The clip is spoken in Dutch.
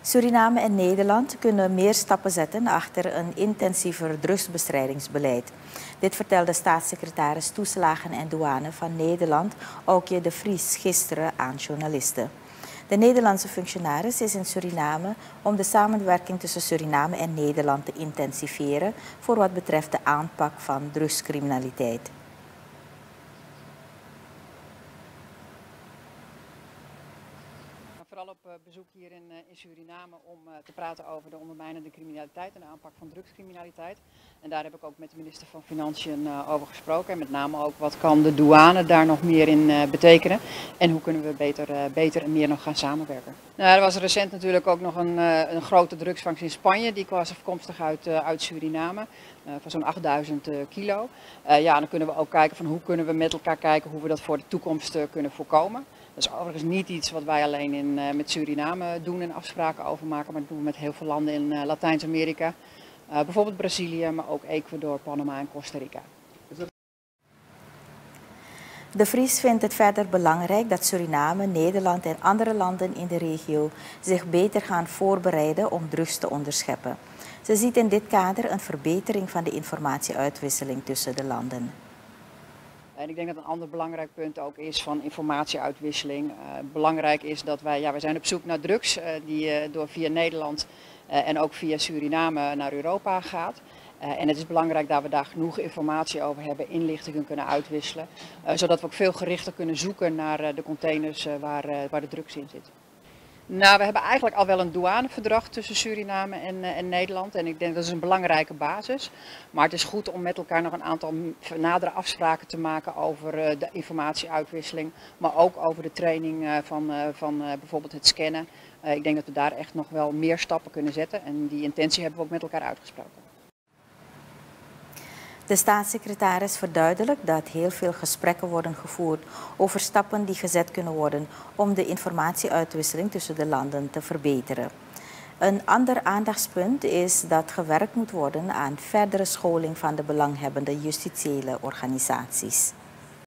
Suriname en Nederland kunnen meer stappen zetten achter een intensiever drugsbestrijdingsbeleid. Dit vertelde staatssecretaris Toeslagen en Douane van Nederland, Aukje de Vries, gisteren aan journalisten. De Nederlandse functionaris is in Suriname om de samenwerking tussen Suriname en Nederland te intensiveren voor wat betreft de aanpak van drugscriminaliteit. Vooral op bezoek hier in Suriname om te praten over de ondermijnende criminaliteit en de aanpak van drugscriminaliteit. En daar heb ik ook met de minister van Financiën over gesproken. En met name ook wat kan de douane daar nog meer in betekenen. En hoe kunnen we beter en meer nog gaan samenwerken. Nou, er was recent natuurlijk ook nog een grote drugsvangst in Spanje. Die was afkomstig uit Suriname. Van zo'n 8000 kilo. Ja, dan kunnen we ook kijken van hoe kunnen we met elkaar kijken hoe we dat voor de toekomst kunnen voorkomen. Dat is overigens niet iets wat wij alleen met Suriname doen en afspraken over maken, maar dat doen we met heel veel landen in Latijns-Amerika. Bijvoorbeeld Brazilië, maar ook Ecuador, Panama en Costa Rica. De Vries vindt het verder belangrijk dat Suriname, Nederland en andere landen in de regio zich beter gaan voorbereiden om drugs te onderscheppen. Ze ziet in dit kader een verbetering van de informatieuitwisseling tussen de landen. En ik denk dat een ander belangrijk punt ook is van informatieuitwisseling. Belangrijk is dat wij zijn op zoek naar drugs die via Nederland en ook via Suriname naar Europa gaat. En het is belangrijk dat we daar genoeg informatie over hebben, inlichtingen kunnen uitwisselen. Zodat we ook veel gerichter kunnen zoeken naar de containers waar de drugs in zitten. Nou, we hebben eigenlijk al wel een douaneverdrag tussen Suriname en Nederland en ik denk dat is een belangrijke basis. Maar het is goed om met elkaar nog een aantal nadere afspraken te maken over de informatieuitwisseling, maar ook over de training van bijvoorbeeld het scannen. Ik denk dat we daar echt nog wel meer stappen kunnen zetten en die intentie hebben we ook met elkaar uitgesproken. De staatssecretaris verduidelijkt dat heel veel gesprekken worden gevoerd over stappen die gezet kunnen worden om de informatieuitwisseling tussen de landen te verbeteren. Een ander aandachtspunt is dat gewerkt moet worden aan verdere scholing van de belanghebbende justitiële organisaties.